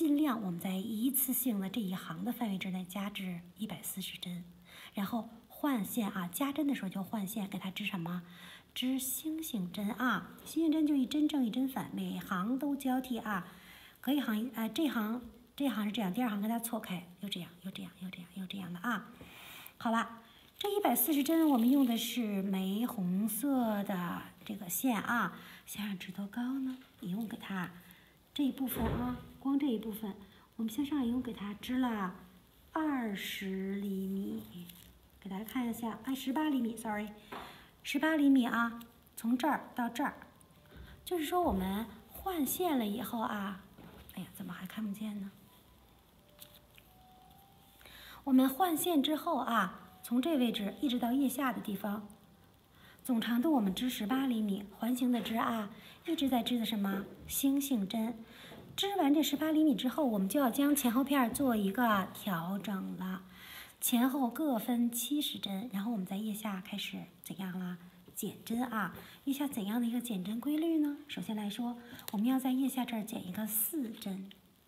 尽量我们在一次性的这一行的范围之内加至140针，然后换线啊，加针的时候就换线，给它织什么？织星星针啊，星星针就一针正一针反，每行都交替啊，隔一行这行是这样，第二行跟它错开，又这样又这样又这样又这样的啊。好了，这140针我们用的是玫红色的这个线啊，线上织多高呢？一共给它这一部分啊，光这一部分，我们向上一共给它织了20厘米，给大家看一下，18厘米 ，sorry，18厘米啊，从这儿到这儿，就是说我们换线了以后啊，哎呀，怎么还看不见呢？我们换线之后啊，从这位置一直到腋下的地方，总长度我们织18厘米，环形的织啊，一直在织的什么？星星针。织完这18厘米之后，我们就要将前后片做一个调整了，前后各分70针，然后我们在腋下开始怎样啦？减针啊，腋下怎样的一个减针规律呢？首先来说，我们要在腋下这儿减一个4针。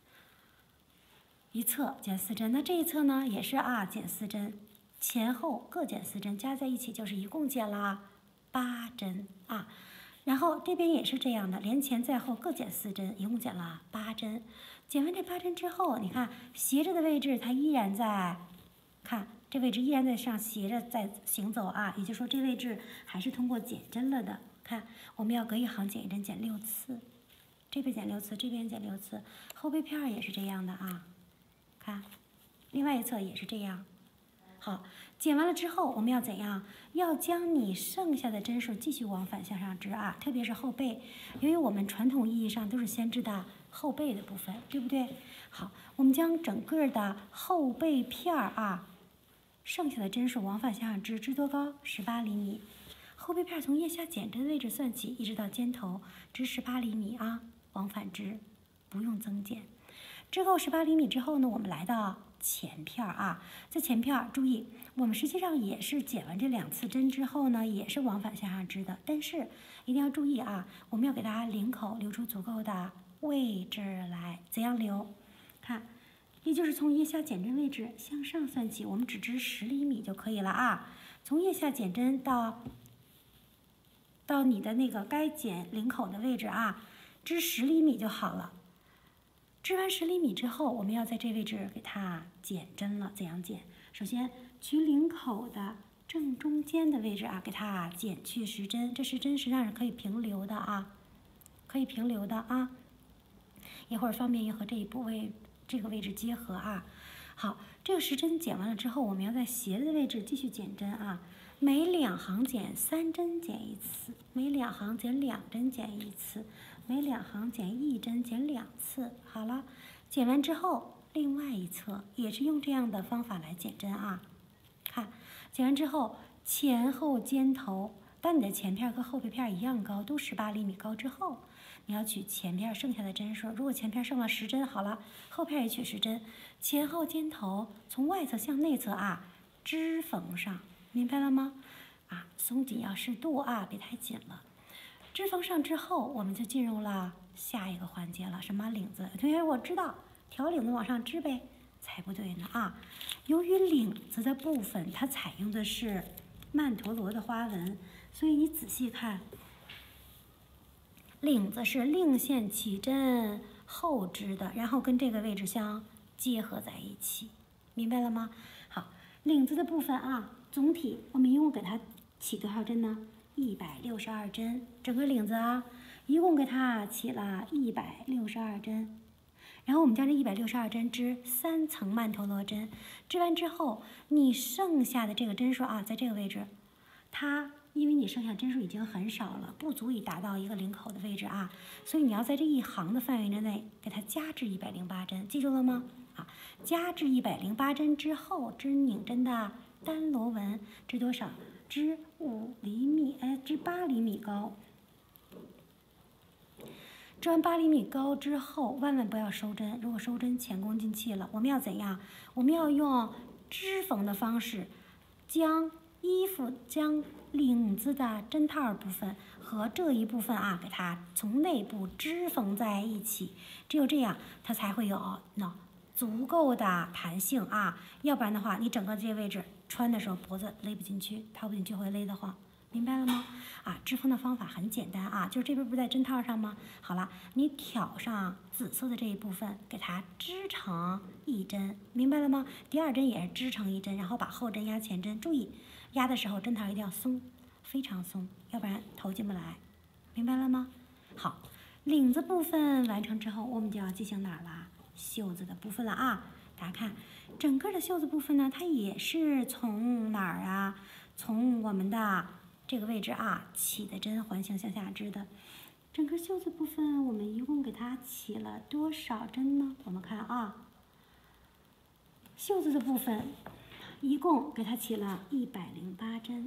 一侧减4针，那这一侧呢也是啊，减4针，前后各减4针，加在一起就是一共减了8针啊。然后这边也是这样的，连前在后各减4针，一共减了8针。减完这8针之后，你看斜着的位置它依然在，看这位置依然在上斜着在行走啊，也就是说这位置还是通过减针了的。看我们要隔一行减一针，减6次，这边减6次，这边减6次，后背片也是这样的啊。看，另外一侧也是这样。好，减完了之后，我们要怎样？要将你剩下的针数继续往返向上织啊，特别是后背，由于我们传统意义上都是先织的后背的部分，对不对？好，我们将整个的后背片啊，剩下的针数往返向上织，织多高？18厘米。后背片从腋下减针位置算起，一直到肩头，织18厘米啊，往返织，不用增减。织够18厘米之后呢，我们来到前片啊，在前片注意，我们实际上也是减完这2次针之后呢，也是往返向上织的，但是一定要注意啊，我们要给它领口留出足够的位置来，怎样留？看，也就是从腋下减针位置向上算起，我们只织10厘米就可以了啊，从腋下减针到你的那个该减领口的位置啊，织10厘米就好了。织完10厘米之后，我们要在这位置给它减针了。怎样减？首先取领口的正中间的位置啊，给它减去10针。这10针实际上是可以平留的啊，可以平留的啊。一会儿方便于和这一部位这个位置结合啊。好，这个10针减完了之后，我们要在斜的位置继续减针啊。每2行减3针减1次，每2行减2针减1次。每2行减1针减2次，好了，减完之后，另外一侧也是用这样的方法来减针啊。看，减完之后，前后肩头，当你的前片和后背片一样高，都18厘米高之后，你要取前片剩下的针数。如果前片剩了10针，好了，后片也取10针，前后肩头从外侧向内侧啊，织缝上，明白了吗？啊，松紧要适度啊，别太紧了。织缝上之后，我们就进入了下一个环节了。什么领子？同学，我知道，调领子往上织呗，才不对呢啊！由于领子的部分它采用的是曼陀罗的花纹，所以你仔细看，领子是令线起针后织的，然后跟这个位置相结合在一起，明白了吗？好，领子的部分啊，总体我们一共给它起多少针呢？162针，整个领子啊，一共给它起了162针。然后我们将这162针织3层曼陀罗针，织完之后，你剩下的这个针数啊，在这个位置，它因为你剩下针数已经很少了，不足以达到一个领口的位置啊，所以你要在这一行的范围之内给它加至108针，记住了吗？啊，加至108针之后，织拧针的单螺纹，织多少？织5厘米，织8厘米高。织完8厘米高之后，万万不要收针，如果收针前功尽弃了。我们要怎样？我们要用织缝的方式，将衣服将领子的针套部分和这一部分啊，给它从内部织缝在一起，只有这样，它才会有足够的弹性啊，要不然的话，你整个这些位置穿的时候脖子勒不进去，套不进去会勒得慌。明白了吗？啊，织缝的方法很简单啊，就是这边不是在针套上吗？好了，你挑上紫色的这一部分，给它织成一针，明白了吗？第二针也是织成一针，然后把后针压前针，注意压的时候针套一定要松，非常松，要不然头进不来，明白了吗？好，领子部分完成之后，我们就要进行哪儿啦？袖子的部分了啊！大家看，整个的袖子部分呢，它也是从哪儿啊？从我们的这个位置啊起的针环形向下织的，整个袖子部分我们一共给它起了多少针呢？我们看啊，袖子的部分一共给它起了108针，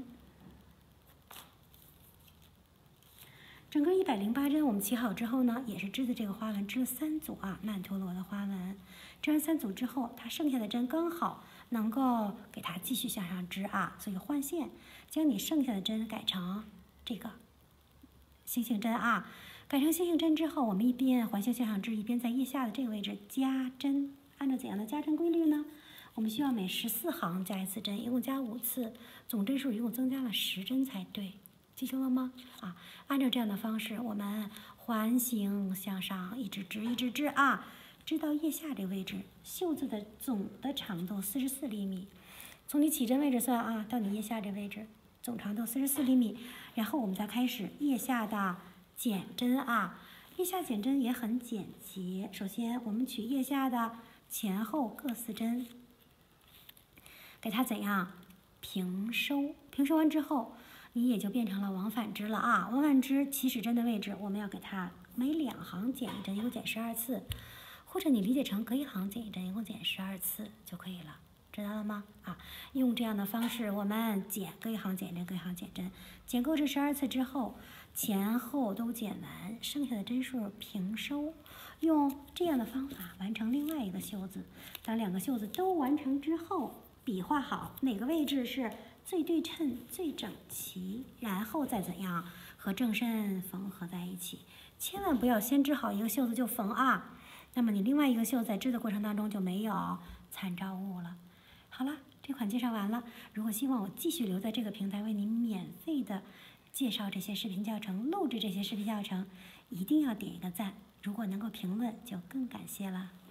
整个108针我们起好之后呢，也是织的这个花纹，织了3组啊曼陀罗的花纹，织完3组之后，它剩下的针刚好能够给它继续向上织啊，所以换线。将你剩下的针改成这个星星针啊，改成星星针之后，我们一边环形向上织，一边在腋下的这个位置加针。按照怎样的加针规律呢？我们需要每14行加1次针，一共加5次，总针数一共增加了10针才对，记住了吗？啊，按照这样的方式，我们环形向上一直织，一直织啊，织到腋下这个位置，袖子的总的长度44厘米。从你起针位置算啊，到你腋下这位置，总长度44厘米。然后我们再开始腋下的减针啊，腋下减针也很简洁。首先我们取腋下的前后各4针，给它怎样平收？平收完之后，你也就变成了往返织了啊。往返织起始针的位置，我们要给它每2行减1针，一共减12次，或者你理解成隔1行减1针，一共减12次就可以了。知道了吗？啊，用这样的方式，我们隔1行减针，隔1行减针，减够这12次之后，前后都减完，剩下的针数平收。用这样的方法完成另外一个袖子。当2个袖子都完成之后，比划好哪个位置是最对称、最整齐，然后再怎样和正身缝合在一起。千万不要先织好一个袖子就缝啊，那么你另外一个袖子在织的过程当中就没有参照物了。好了，这款介绍完了。如果希望我继续留在这个平台为您免费的介绍这些视频教程、录制这些视频教程，一定要点一个赞。如果能够评论，就更感谢了。